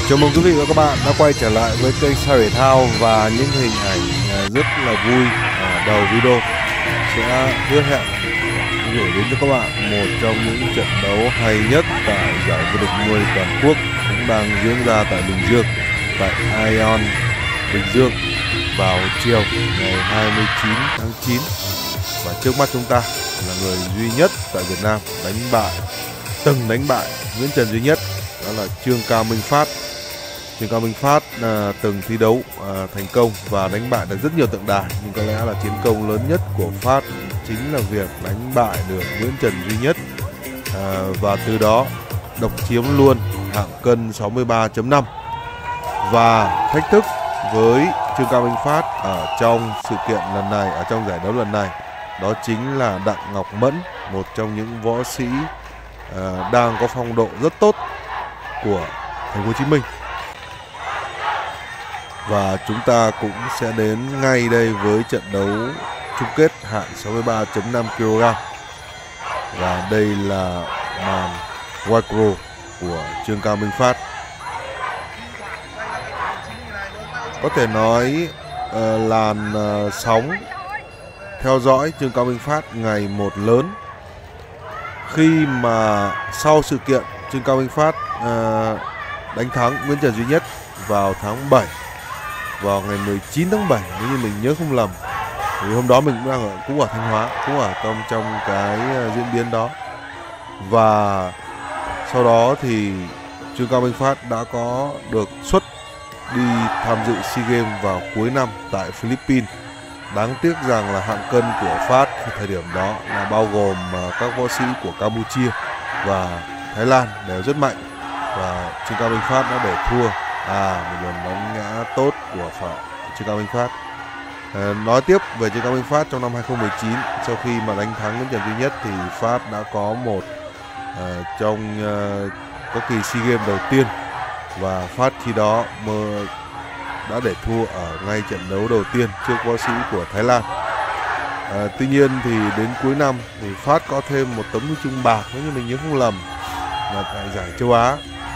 Chào mừng quý vị và các bạn đã quay trở lại với kênh Sao Thể Thao và những hình ảnh rất là vui ở đầu video sẽ hứa hẹn gửi đến cho các bạn một trong những trận đấu hay nhất tại giải vô địch muay toàn quốc cũng đang diễn ra tại Bình Dương, tại Ion Bình Dương vào chiều ngày 29 tháng 9. Và trước mắt chúng ta là người duy nhất tại Việt Nam từng đánh bại Nguyễn Trần duy nhất, đó là Trương Cao Minh Phát. Trương Cao Minh Phát từng thi đấu thành công và đánh bại được rất nhiều tượng đài, nhưng có lẽ là chiến công lớn nhất của Phát chính là việc đánh bại được Nguyễn Trần duy nhất, và từ đó độc chiếm luôn hạng cân 63.5. Và thách thức với Trương Cao Minh Phát ở trong sự kiện lần này, ở trong giải đấu lần này, đó chính là Đặng Ngọc Mẫn, một trong những võ sĩ đang có phong độ rất tốt của Thành phố Hồ Chí Minh. Và chúng ta cũng sẽ đến ngay đây với trận đấu chung kết hạng 63.5 kg. Và đây là màn micro của Trương Cao Minh Phát. Có thể nói làn sóng theo dõi Trương Cao Minh Phát ngày một lớn khi mà sau sự kiện Trương Cao Minh Phát đánh thắng Nguyễn Trần duy nhất vào tháng 7, vào ngày 19 tháng 7 nếu như mình nhớ không lầm. Vì hôm đó mình cũng ở Thanh Hóa, cũng ở trong cái diễn biến đó. Và sau đó thì Trương Cao Minh Phát đã có được xuất đi tham dự SEA Games vào cuối năm tại Philippines. Đáng tiếc rằng là hạng cân của Phát thời điểm đó là bao gồm các võ sĩ của Campuchia và Thái Lan đều rất mạnh, và Trương Cao Minh Phát đã để thua. Một lần đánh ngã tốt của Trương Cao Minh Phát. Nói tiếp về Trương Cao Minh Phát trong năm 2019, sau khi mà đánh thắng Nguyễn Trần duy nhất thì Phát đã có một có kỳ SEA Games đầu tiên, và Phát khi đó đã để thua ở ngay trận đấu đầu tiên trước võ sĩ của Thái Lan. Tuy nhiên thì đến cuối năm thì Phát có thêm một tấm huy chương bạc, nếu như mình nhớ không lầm, là tại giải châu Á.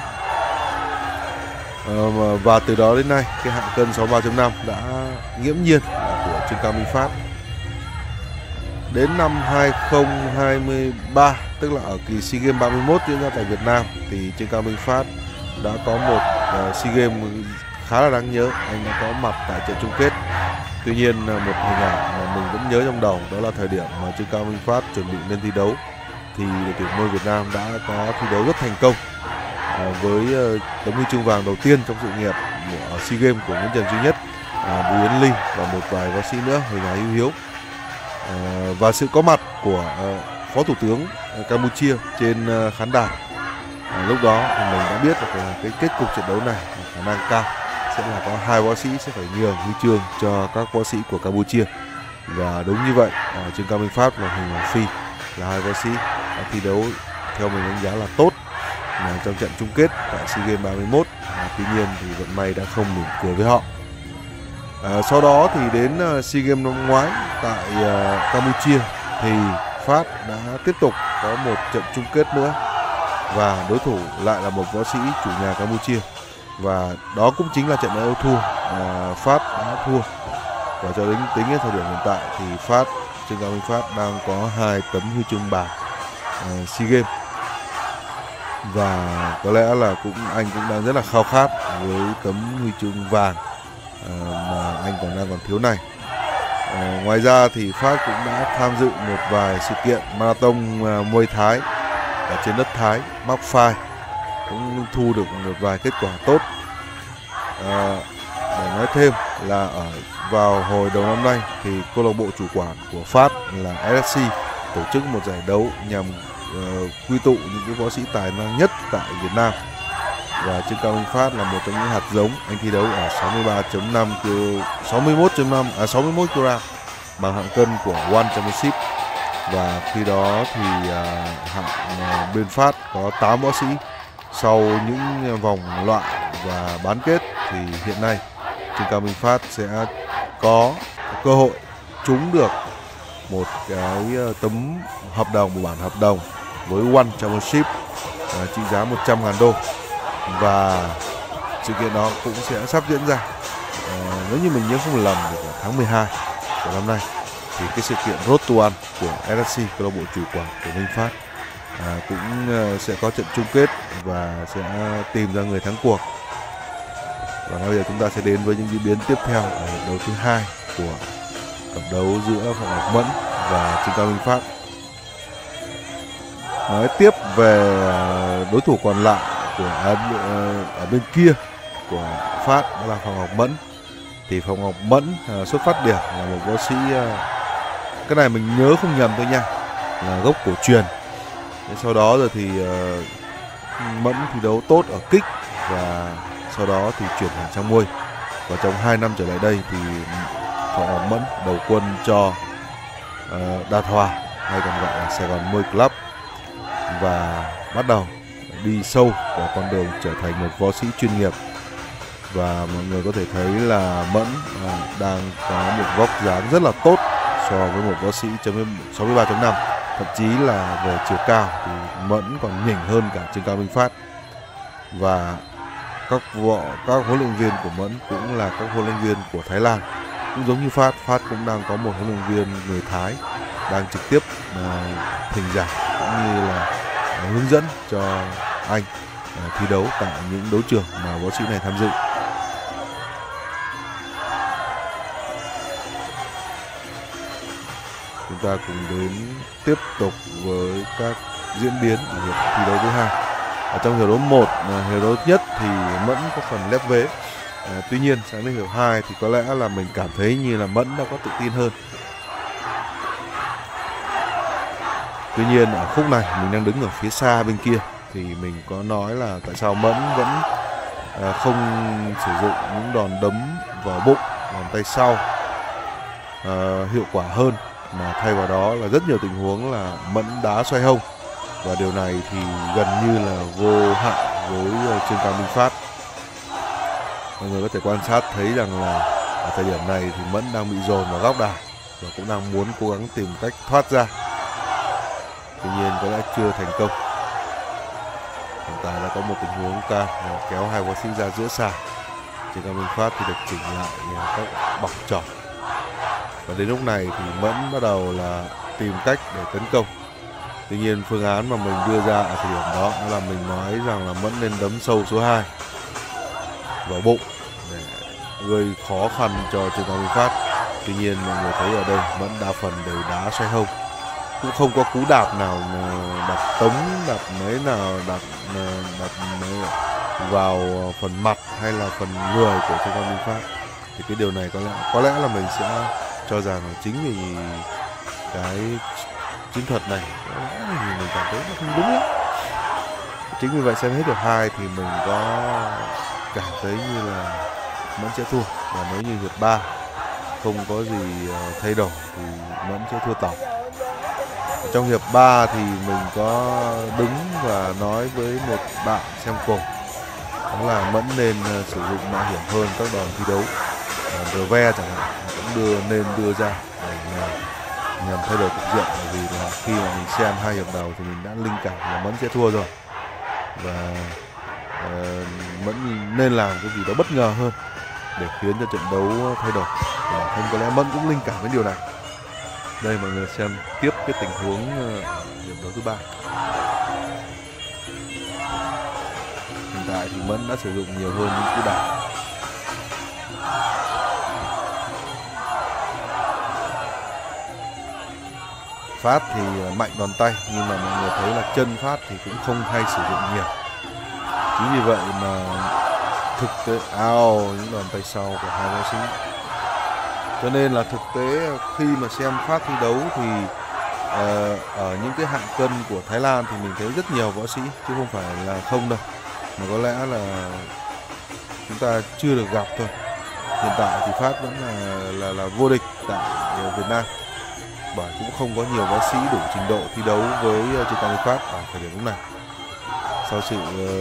Và từ đó đến nay cái hạng cân 63.5 đã nghiễm nhiên là của Trương Cao Minh Phát. Đến năm 2023, tức là ở kỳ SEA Games 31 diễn ra tại Việt Nam, thì Trương Cao Minh Phát đã có một SEA Games khá là đáng nhớ. Anh đã có mặt tại trận chung kết. Tuy nhiên một hình ảnh mà mình vẫn nhớ trong đầu, đó là thời điểm mà Trương Cao Minh Phát chuẩn bị lên thi đấu thì đội tuyển môn Việt Nam đã có thi đấu rất thành công với tấm huy chương vàng đầu tiên trong sự nghiệp ở SEA Games của Nguyễn Trần duy nhất, Bùi Yến Linh và một vài võ sĩ nữa, Huỳnh Hà Hữu Hiếu, và sự có mặt của Phó Thủ tướng Campuchia trên khán đài. Lúc đó thì mình đã biết là cái kết cục trận đấu này khả năng cao sẽ là có hai võ sĩ sẽ phải nhường huy chương cho các võ sĩ của Campuchia, và đúng như vậy. Trương Cao Minh Phát và Huỳnh Hoàng Phi là hai võ sĩ đã thi đấu theo mình đánh giá là tốt trong trận chung kết tại SEA Games 31. Tuy nhiên thì vận may đã không mỉm cười với họ. Sau đó thì đến SEA Games năm ngoái tại Campuchia thì Phát đã tiếp tục có một trận chung kết nữa, và đối thủ lại là một võ sĩ chủ nhà Campuchia, và đó cũng chính là trận đấu thua. Phát đã thua, và cho đến tính đến thời điểm hiện tại thì Trương Cao Minh Phát đang có 2 tấm huy chương bạc SEA Games, và có lẽ là anh cũng đang rất là khao khát với tấm huy chương vàng mà anh còn thiếu này. Ngoài ra thì Phát cũng đã tham dự một vài sự kiện marathon Muay Thái ở trên đất Thái, Mắc Phai, cũng thu được một vài kết quả tốt. Để nói thêm là vào hồi đầu năm nay thì câu lạc bộ chủ quản của Phát là SSC tổ chức một giải đấu nhằm quy tụ những cái võ sĩ tài năng nhất tại Việt Nam, và Trương Cao Minh Phát là một trong những hạt giống. Anh thi đấu ở 61 kg bằng hạng cân của One Championship, và khi đó thì hạng bên Phát có 8 võ sĩ. Sau những vòng loại và bán kết thì hiện nay Trương Cao Minh Phát sẽ có cơ hội trúng được một cái tấm hợp đồng, một bản hợp đồng với One Championship trị giá 100.000 đô. Và sự kiện đó cũng sẽ sắp diễn ra. Nếu như mình nhớ không lầm thì vào tháng 12 của năm nay thì cái sự kiện Road to One của SSC, câu lạc bộ chủ quản của Minh Phát, cũng sẽ có trận chung kết và sẽ tìm ra người thắng cuộc. Và bây giờ chúng ta sẽ đến với những diễn biến tiếp theo ở hiệp đấu thứ 2 của cặp đấu giữa Phạm Ngọc Mẫn và Trương Cao Minh Phát. Nói tiếp về đối thủ còn lại của ở bên kia của Phát, đó là Phạm Ngọc Mẫn. Thì Phạm Ngọc Mẫn xuất phát điểm là một võ sĩ, cái này mình nhớ không nhầm thôi nha, là gốc cổ truyền. Sau đó rồi thì Mẫn thi đấu tốt ở kích và sau đó thì chuyển hẳn sang môi. Và trong 2 năm trở lại đây thì Phạm Ngọc Mẫn đầu quân cho Đạt Hòa, hay còn gọi là Sài Gòn Môi Club, và bắt đầu đi sâu vào con đường trở thành một võ sĩ chuyên nghiệp. Và mọi người có thể thấy là Mẫn đang có một vóc dáng rất là tốt so với một võ sĩ 63.5. Thậm chí là về chiều cao thì Mẫn còn nhỉnh hơn cả Trương Cao Minh Phát. Và các huấn luyện viên của Mẫn cũng là các huấn luyện viên của Thái Lan. Cũng giống như Phát cũng đang có một huấn luyện viên người Thái đang trực tiếp thỉnh giảng cũng như là hướng dẫn cho anh thi đấu tại những đấu trường mà võ sĩ này tham dự. Chúng ta cùng đến tiếp tục với các diễn biến ở hiệp thi đấu thứ 2. Ở trong hiệp đấu 1, hiệp đấu nhất thì Mẫn có phần lép vế. Tuy nhiên sang đến hiệp 2 thì có lẽ là mình cảm thấy như là Mẫn đã có tự tin hơn. Tuy nhiên ở khúc này mình đang đứng ở phía xa bên kia thì mình có nói là tại sao Mẫn vẫn không sử dụng những đòn đấm vào bụng, đòn tay sau hiệu quả hơn, mà thay vào đó là rất nhiều tình huống là Mẫn đá xoay hông. Và điều này thì gần như là vô hại với Trương Cao Minh Phát. Mọi người có thể quan sát thấy rằng là ở thời điểm này thì Mẫn đang bị dồn vào góc đài và cũng đang muốn cố gắng tìm cách thoát ra. Tuy nhiên có lẽ chưa thành công. Hiện tại đã có một tình huống cao kéo hai võ sĩ ra giữa sàn. Trương Cao Minh Phát thì được chỉnh lại các bọc trỏ. Và đến lúc này thì Mẫn bắt đầu là tìm cách để tấn công. Tuy nhiên phương án mà mình đưa ra ở thời điểm đó là mình nói rằng là Mẫn nên đấm sâu số 2 vào bụng để gây khó khăn cho Trương Cao Minh Phát. Tuy nhiên mọi người thấy ở đây Mẫn đa phần đều đá xoay hông, cũng không có cú đạp nào đạp tống, đạp mấy nào đạp mấy vào phần mặt hay là phần người của Trương Cao Minh Phát. Thì cái điều này có lẽ là mình sẽ cho rằng là chính vì cái chiến thuật này thì mình cảm thấy nó không đúng lắm. Chính vì vậy xem hết hiệp 2 thì mình có cảm thấy như là Mẫn sẽ thua. Và nếu như hiệp 3 không có gì thay đổi thì Mẫn sẽ thua tổng. Trong hiệp 3 thì mình có đứng và nói với một bạn xem cùng, đó là Mẫn nên sử dụng mạo hiểm hơn các đòn thi đấu, ve chẳng hạn cũng nên đưa ra để nhằm thay đổi cục diện. Bởi vì là khi mà mình xem 2 hiệp đầu thì mình đã linh cảm là Mẫn sẽ thua rồi, và Mẫn nên làm cái gì đó bất ngờ hơn để khiến cho trận đấu thay đổi. Và không có lẽ Mẫn cũng linh cảm với điều này. Đây mọi người xem tiếp cái tình huống hiệp đấu thứ 3. Hiện tại thì Mẫn đã sử dụng nhiều hơn những cú đạp. Phát thì mạnh đòn tay, nhưng mà mọi người thấy là chân Phát thì cũng không hay sử dụng nhiều. Chính vì vậy mà thực tế những đòn tay sau của hai võ sĩ. Cho nên là thực tế khi mà xem Phát thi đấu thì ở những cái hạng cân của Thái Lan thì mình thấy rất nhiều võ sĩ, chứ không phải là không đâu, mà có lẽ là chúng ta chưa được gặp thôi. Hiện tại thì Phát vẫn là vô địch tại Việt Nam, bởi cũng không có nhiều võ sĩ đủ trình độ thi đấu với Trương Cao Minh Phát ở thời điểm lúc này. Sau sự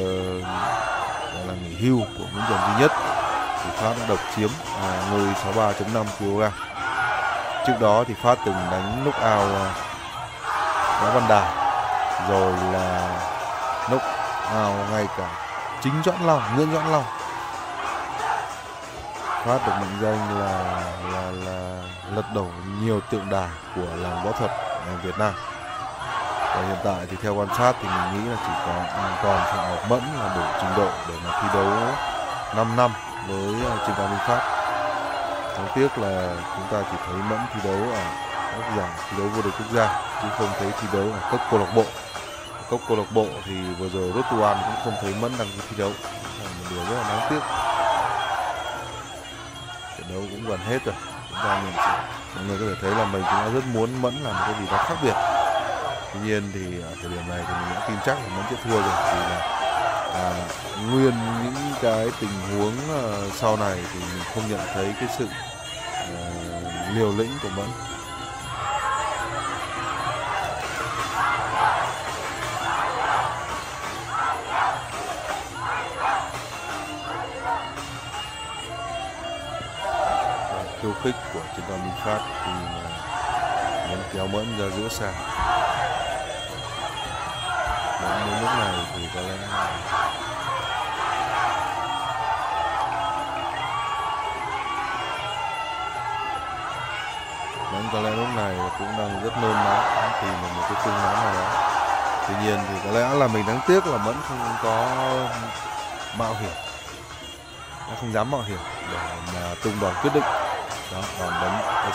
là nghỉ hưu của Nguyễn Trần Duy Nhất thì Phát đã độc chiếm ngôi 63.5 kg. Trước đó thì Phát từng đánh knockout Võ Văn Đài, rồi là knockout ngay cả chính Nguyễn Doãn Long. Phát được mệnh danh là lật đổ nhiều tượng đài của làng võ thuật Việt Nam. Và hiện tại thì theo quan sát thì mình nghĩ là chỉ còn Phạm Ngọc Mẫn là đủ trình độ để mà thi đấu 5 năm với Trương Cao Minh Phát. Đáng tiếc là chúng ta chỉ thấy Mẫn thi đấu ở các giải thi đấu vô địch quốc gia chứ không thấy thi đấu ở cấp câu lạc bộ. Cấp câu lạc bộ thì vừa rồi Rotuan cũng không thấy Mẫn đăng ký thi đấu, là một điều rất là đáng tiếc. Trận đấu cũng gần hết rồi, chúng ta mọi người có thể thấy là mình cũng đã rất muốn Mẫn làm một cái gì đó khác biệt. Tuy nhiên thì ở thời điểm này thì mình đã tin chắc là Mẫn sẽ thua rồi, vì là nguyên những cái tình huống sau này thì mình không nhận thấy cái sự liều lĩnh của Mẫn. Khiêu khích của Trương Cao Minh Phát thì muốn kéo Mẫn ra giữa sàn. Đến lúc này thì có lẽ Mẫn có lẽ lúc này cũng đang rất nôn nóng tìm một cái phương án nào đó. Tuy nhiên thì có lẽ là mình đáng tiếc là Mẫn không có mạo hiểm, nó không dám mạo hiểm để mà tung đòn quyết định. Đó, đòn đánh tay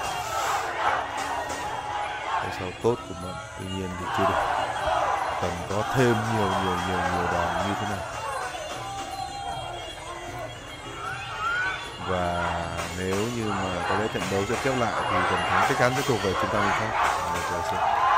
sau tốt của Mẫn, tuy nhiên thì chưa được, cần có thêm nhiều đòn như thế này. Và nếu như mà có lẽ trận đấu sẽ khép lại thì phần thắng chắc chắn sẽ thuộc về Trương Cao Minh Phát.